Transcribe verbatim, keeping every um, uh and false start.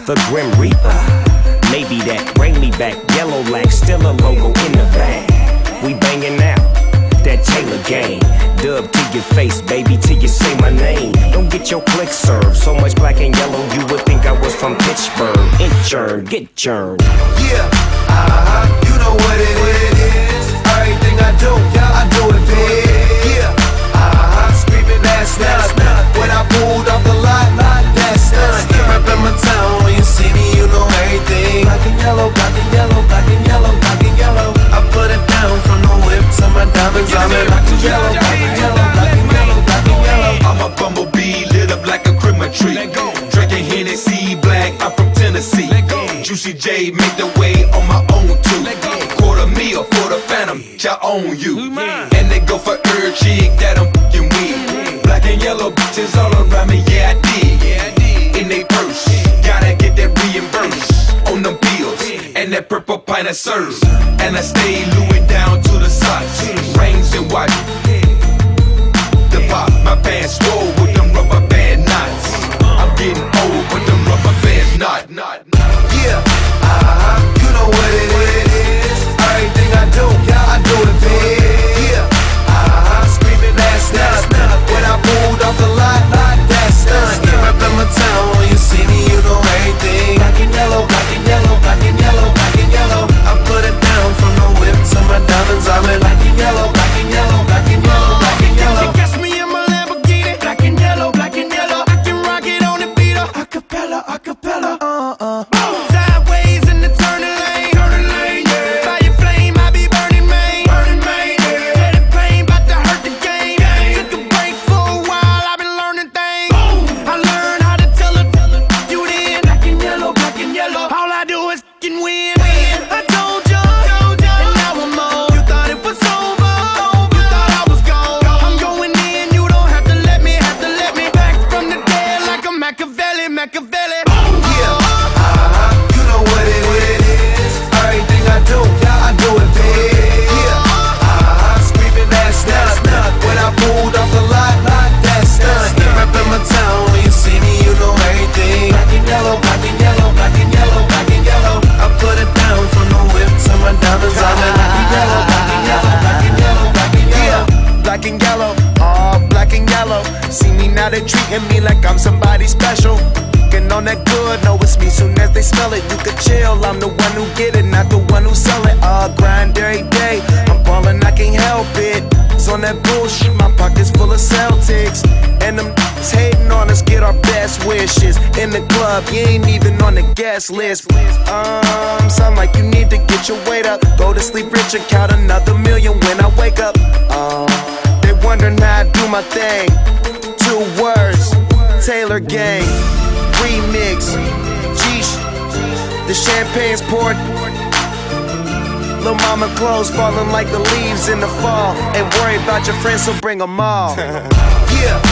the Grim Reaper. Maybe that bring me back. Yellow lack, still a logo in the bag. We banging out that Taylor gang. Dub to your face, baby, till you say my name. Don't get your click served. So much black and yellow, you would think I was from Pittsburgh. Inchurn, get churned. Yeah, uh-huh, you know what it is. Everything I do, yeah, I do it big. Yeah, uh-huh, screaming that's not when I pulled off the lot, that's not. Reppin' my town, when you see me, you know everything. Black and yellow, black and yellow, black and yellow, black and yellow. I put it down from the whip to my diamonds. I'm in black and yellow, black and yellow, black and yellow, black and yellow. I'm a bumblebee lit up like a Christmas tree. Drinking Hennessy black, I'm from Tennessee. Juicy J make the way on my own too. Quarter meal for the phantom, I own you. And they go for every chick that I'm fucking with. Black and yellow bitches all around me, yeah I did. In they purse, gotta get that reimbursed on them bills and that purple pint of serve. And I stay Louis down to the socks, rings and watch. The pop, my pants swole with them rubber band knots. I'm getting old with them rubber bands not, not, not. Yeah, uh-huh, you know what it is. Everything I do, yeah, I do it big. Yeah, uh-huh, screaming that's not when I pulled off the lot, that's not. Reppin' my town, when you see me, you know everything. Black and yellow, black and yellow, black and yellow, black and yellow. I put it down from the whip to my diamonds. I'm in black and yellow, black and yellow, black and yellow, black and yellow. You catch me in my Lamborghini, black and yellow, black and yellow. I can rock it on the beat up, acapella, acapella. Uh uh. Sideways in the turning lane, turning lane. Yeah. Fire flame, I be burning main, burning main. Yeah. Tell the pain, bout to hurt the game. game. Took a break for a while, I been learning things. Boom. I learned how to tell her, tell her you then. Black and yellow, black and yellow. All I do is fucking win. win. I told you, told you, and now I'm on. You thought it was over, over. You thought I was gone. I'm going in, you don't have to let me, have to let me back from the dead like a Machiavelli, Machiavelli. Yeah, uh-huh, you know what it is. Everything I do, yeah, I do it big. Yeah, uh-huh, screaming that's not when I pulled off the lot, that's not. Reppin' my town, when you see me, you know everything. Black and yellow, black and yellow, black and yellow, black and yellow. I put it down from the whip to my diamonds. I'm in black and yellow, black and yellow, black and yellow, black and yellow. Black and yellow, all black and yellow. See me now, they treating me like I'm somebody special. Getting on that good, know it's me soon as they smell it. You could chill, I'm the one who get it, not the one who sell it. Uh, grind every day, I'm ballin', I can't help it. It's on that bullshit, my pockets full of Celtics. And them niggas hating on us, get our best wishes. In the club, you ain't even on the guest list. Um, sound like you need to get your weight up. Go to sleep rich and count another million when I wake up. Um, they wondering how I do my thing. Two words, Taylor Gang. Remix, Geesh, the champagne's poured. Lil' mama clothes falling like the leaves in the fall. Ain't worried about your friends, so bring them all. Yeah.